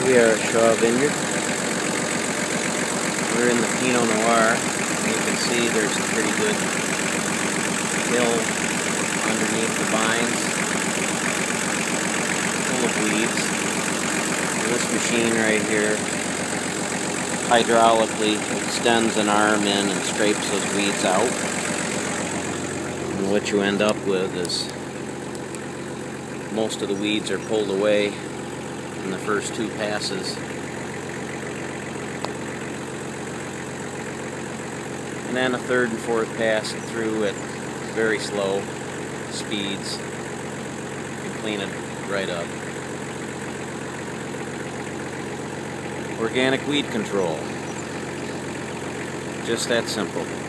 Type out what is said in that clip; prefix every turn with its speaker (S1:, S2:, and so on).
S1: We are at Vineyard. We're in the Pinot Noir. You can see there's a pretty good hill underneath the vines, full of weeds. This machine right here hydraulically extends an arm in and scrapes those weeds out. And what you end up with is most of the weeds are pulled away in the first two passes. And then a third and fourth pass through at very slow speeds and clean it right up. Organic weed control. Just that simple.